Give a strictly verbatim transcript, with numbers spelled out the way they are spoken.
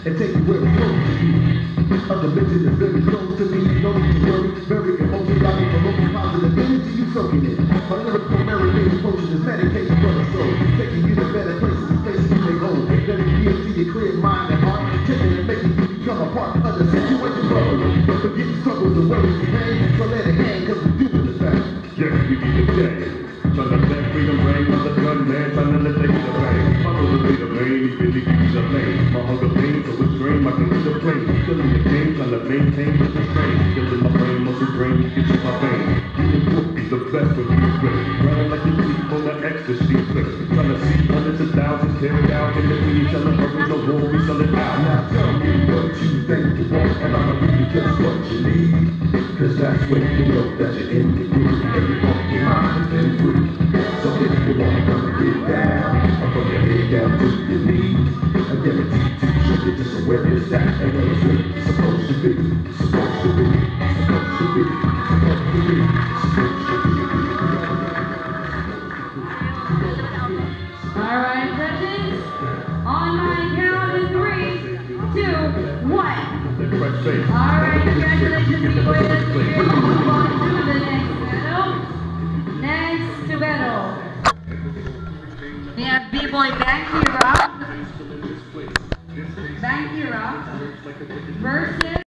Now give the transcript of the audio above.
and take you where it's supposed to be. Other bitches is very close to me, no need to worry, very emotional, I mean promoting positive energy, you soaking it. My lyrical marinated potion is medication for the soul, taking you to better places and spaces you may hold. Letting you into your clear mind and heart, tipping and making you become a part of the situation bubbling. Don't forget the struggles and worries and pain, so let it hang, cause we're doing the thing. Yes, we need the day. Tryna let freedom reign, I'm the gun man, tryna let take the bang. Hustle to be the main, he really use the lane. My hunger pain, so it's drain, I can see the plane. Still in the game, tryna maintain the strain. Killing my brain, muscle drain, you get to my vein. Getting booked is the best when you flip. Running like you sleep on the ecstasy flip. Tryna see hundreds of thousands carried out in the city, selling hurry, the war, we sell it out. Now tell me what you think you want, and I'ma give you just what you need. Cause that's when you know that you're in the groove. Every part of your mind has been free. So if you wanna come and get down, I'll put your head down to your knees. I guarantee to show you just where it's at and where it's really supposed to be. Supposed to be, supposed to be, supposed to be, supposed to be. Alright, judges, on my count of three, two, one. Alright, congratulations, boys. We're gonna move on to the next battle. Next to battle. We have B-Boy Bankira. Bankira versus